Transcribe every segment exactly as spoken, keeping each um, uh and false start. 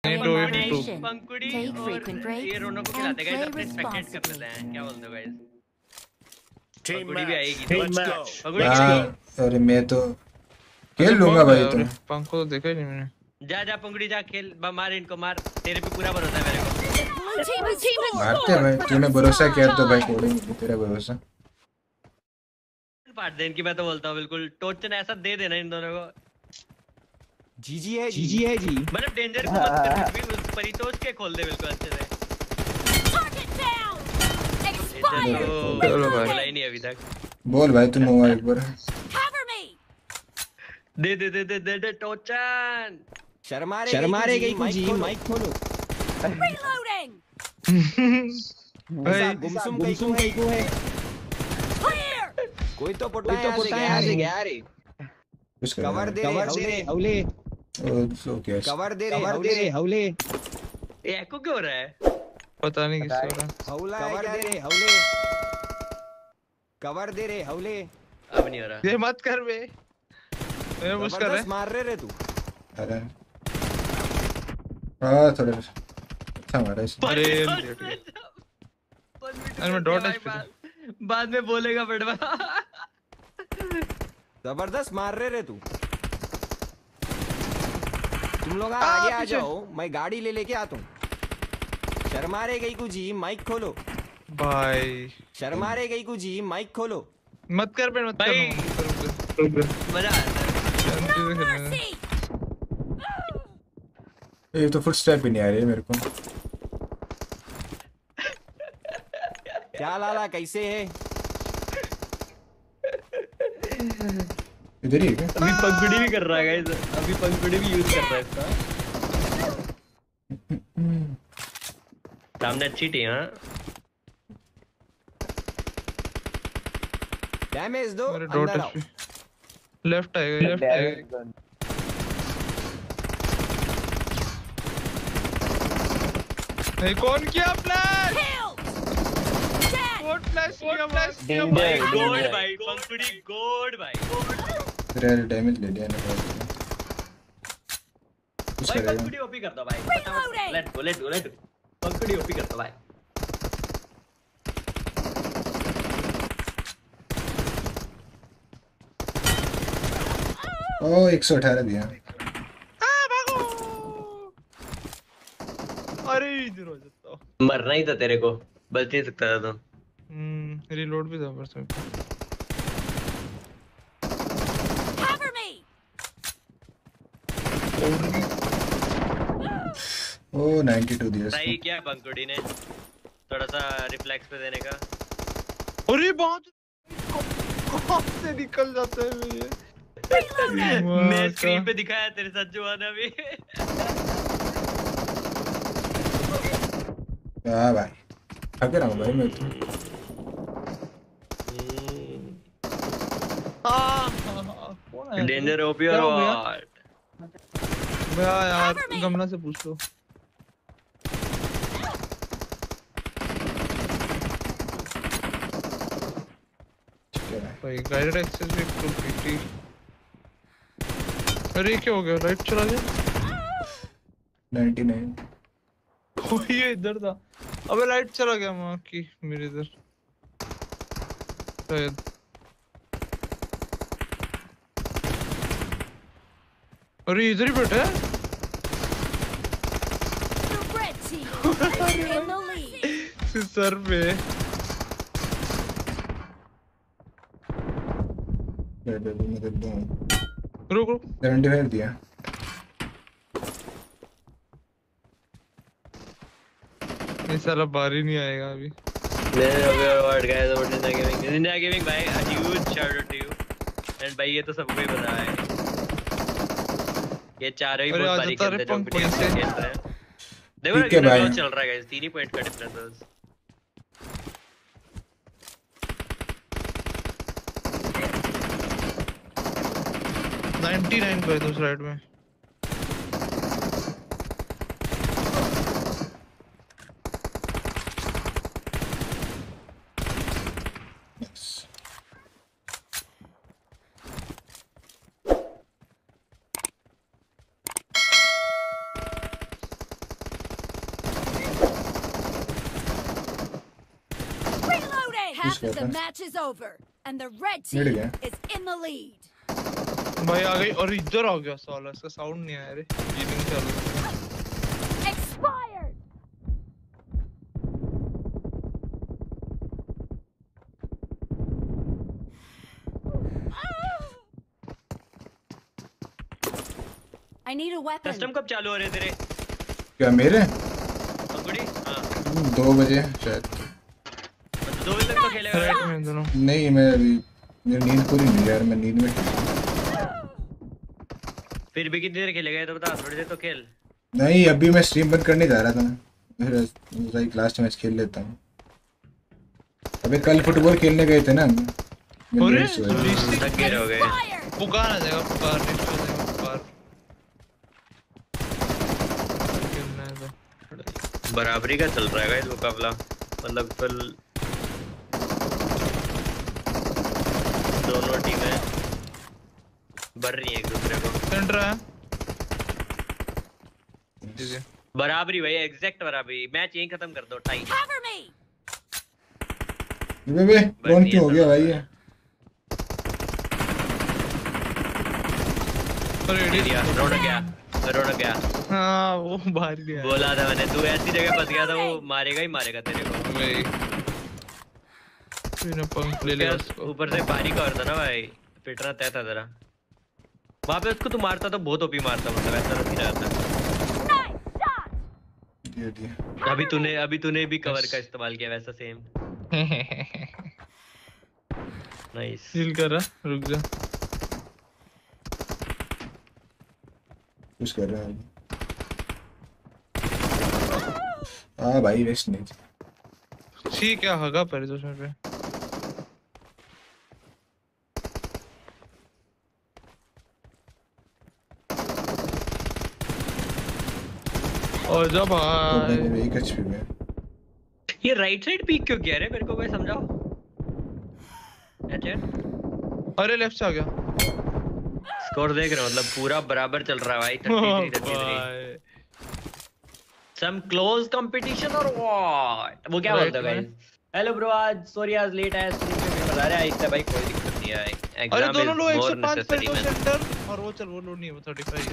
in to moderation. Pankhuri Take और frequent breaks ये रोनो को and खिलाते play गाइस अपने स्पेक्टेट कर लेते हैं क्या बोलते हो गाइस पंकुड़ी भी आएगी तो पंकुड़ी हाँ अरे मैं तो खेल लूंगा भाई तो पंख को देखा ही नहीं मैंने जा जा पंकुड़ी जा खेल मार इनको मार तेरे पे पूरा भरोसा है मेरे को मारते भाई तूने भरोसा किया तो भाई कोडेंगे तेरा भरोसा फाड़ दे इनकी मैं तो बोलता हूँ बिल्कुल टोचन ऐसा दे देना इन दोनों को जीजी है जीजी है जी मतलब डेंजर को मत कर भी उस परितोष के खोल दे बिल्कुल अच्छे से चलो भाई बोला ही नहीं अभी तक बोल भाई तू नोवा एक बार दे दे दे दे दे दे टोचन शर्मा रे शर्मा रे गई कुछ जी माइक खोलो Reloading. भाई गुमसुम गुमसुम कहीं को है कोई तो पटा है तो पटा है से गया रे कवर दे कवर दे रे हौले सो क्या कवर दे रे कवर दे रे हौले ये एको क्यों हो रहा है पता नहीं किस हो रहा हौला कवर दे रे हौले कवर दे रे हौले अब नहीं हो रहा ये मत कर बे मैं मुझ कर रहा मार रहे रे तू अरे हां थोड़ा अच्छा मारा इस अरे अरे मैं डॉट एचपी बाद में बोलेगा बड़वा जबरदस्त मार रहे रे तू तुम लोग आगे आ जाओ मैं गाड़ी ले लेके आता हूँ शर्मा रे गई कुछ जी माइक खोलो भाई शर्मा रे गई कुछ जी माइक खोलो मत कर बे मत कर मजा आता है ये तो फुट स्टेप ही नहीं आ रही है मेरे को क्या लाला कैसे है इधर ही है क्या अभी पंखुड़ी भी कर रहा है गाइस अभी पंखुड़ी भी यूज कर रहा है इसका सामने अच्छी टीम है डैमेज दो मेरे डॉट अंदर आओ एचपी लेफ्ट आएगा लेफ्ट आएगा नहीं कौन किया फ्लैश कौन फ्लैश किया फ्लैश किया भाई गोड भाई पंखुड़ी गोड भाई तेरा डैमेज ले लिया ना कुछ भाई करेगा पंखुड़ी ओपी कर दो भाई let's go let's go let's go Pankhuri OP कर दो भाई ओ एक सौ अठारह दिया हां भागो अरे इधर हो जाता मरना ही था तेरे को बच नहीं सकता था तो हम्म रीलोड भी था पर से Cover me. ओ बानवे दिया सही किया पंकुड़ी ने थोड़ा सा रिफ्लेक्स पे देने का अरे बहुत कहां से निकल जाता है ये मैं स्क्रीन पे दिखाया तेरे साथ जो आना भी हां भाई थक रहा हूं भाई मैं तो हां डेंजर ओपी और व्हाट भैया यार गमला से पूछ लो भाई गाइडेड एक्सेस भी टू फिफ्टी अरे क्या हो गया राइट चला गया निन्यानवे ओ ये इधर था अबे लाइट चला गया मां की मेरे इधर शायद अरे इधर ही बैठा है सर पे रुक रुक पचहत्तर दिया ये साला बार ही नहीं आएगा अभी मैं अबे what guys what ninja gaming ninja gaming भाई a huge shout out to you and भाई ये तो सबको ही पता है ये चारों ही बहुत बारीक खेलते हैं जो बढ़िया खेल रहे हैं देखो ना कितना चल रहा है गाइस तीन ही पॉइंट का डिफरेंस है निन्यानवे पे दूसरा साइड में Half of the match is over, and the red mill team गया। is in the lead. भाई आ गई और इधर आ गया साला, इसका साउंड नहीं आया रे। हीलिंग चल रही है। Expired. I need a weapon. Custom कब चालू हो रहे तेरे? क्या मेरे? अंगुड़ी? हाँ। दो बजे शायद। मतलब दो बजे तक तो खेलेगा? राइट में दोनों। नहीं मैं अभी मेरी नींद पूरी नहीं यार, मैं नींद में। फिर भी कितनी देर खेलेगा ये तो बता, थोड़ी देर तो खेल। नहीं अभी मैं स्ट्रीम बंद करने जा रहा था, फिर लाइक लास्ट मैच खेल लेता हूँ। अबे कल फुटबॉल खेलने गए थे ना हम। अरे थक गए हो गए। पुकार आ जाएगा, पुकार नेक्स्ट आ जाएगा, पुकार। खेलना है तो बराबरी का चल रहा है गाइस मुकाबला, मतलब फिल दोनों टीमें बढ़ रही हैं एक दूसरे को। सेंटर है बराबरी भाई, एग्जैक्ट बराबरी। मैच यहीं खत्म कर दो, टाई। Cover me. बे बे कौन क्यों हो गया भाई ये? अरे दिया रोड गया, रोड गया। हाँ वो बाहर लिया बोला था मैंने, तू ऐसी जगह फंस गया था, वो मारेगा ही मारेगा तेरे को भाई। फिर पंख ले लिया उसको। ऊपर से पानी का था ना भाई, पिटना तय था जरा वहाँ पे। उसको तू मारता तो बहुत ओपी मारता, मतलब ऐसा नहीं रहता। दिया दिया। अभी तूने अभी तूने भी कवर का इस्तेमाल किया वैसा सेम। नाइस। हील कर रहा, रुक जा। कुछ कर रहा है। हाँ भाई वेस्ट नहीं। ठीक है हगा पर जो पे। और जब भाई एक एचपी में ये राइट साइड पीक क्यों किया रे, मेरे को कोई समझाओ। अच्छा अरे लेफ्ट से आ गया। स्कोर देख रहे हो, मतलब पूरा बराबर चल रहा है भाई। तैंतीस तैंतीस सम क्लोज कंपटीशन और व्हाट। वो क्या बोलता है गाइस? हेलो ब्रो, आज सॉरी आज लेट आया, स्ट्रीम पे भी बता रहे हैं। इससे भाई कोई दिक्कत नहीं है, एग्जाम अरे दोनों लोग एक सौ पाँच पे नेसेसरी दो में। सेंटर और वो चल वो लोड नहीं है, वो पैंतीस है।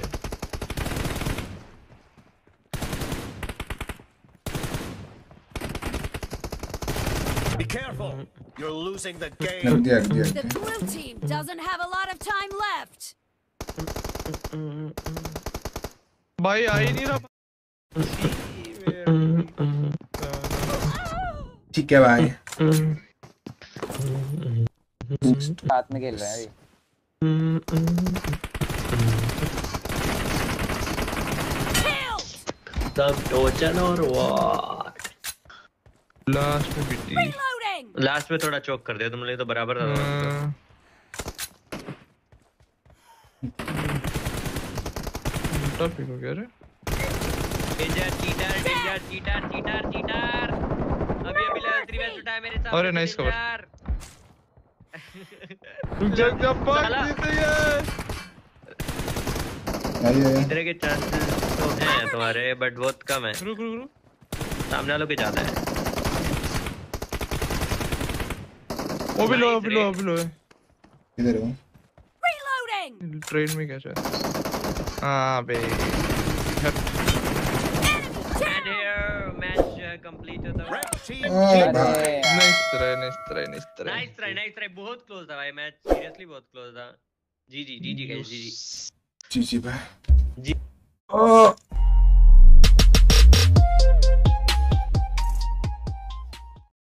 Be careful. You're losing the game. दिया दिया। The blue team doesn't have a lot of time left. भाई आ ही नहीं रहा। ठीक है भाई। साथ में खेल रहे हैं Kill. सब टोचन और व्हाट। लास्ट में बिटी। Reloading. लास्ट में थोड़ा चोक कर दिया तुमने, तो बराबर था। टॉपिक हो गया रे। Danger cheater, danger cheater, cheater cheater. अभी अभी लेवल थ्री मैच उठाया मेरे साथ। अरे नाइस कवर। जग जग पाक जीते ये। आई आई। इधर के चांसेस तो हैं तुम्हारे, बट बहुत कम है। रुक रुक रुक। सामने वालों के ज्यादा है। वो भी लो, वो भी लो, वो भी लो। इधर हो। Reloading. ट्रेन में क्या शायद। हाँ बे। And here match uh, complete होता है। Red team. ओ भाई। Nice try, nice try, nice try. Nice try, nice try. बहुत क्लोज था भाई मैच, सीरियसली बहुत क्लोज था। जी जी जी जी गाइस, जी जी। जी जी भाई। जी। ओ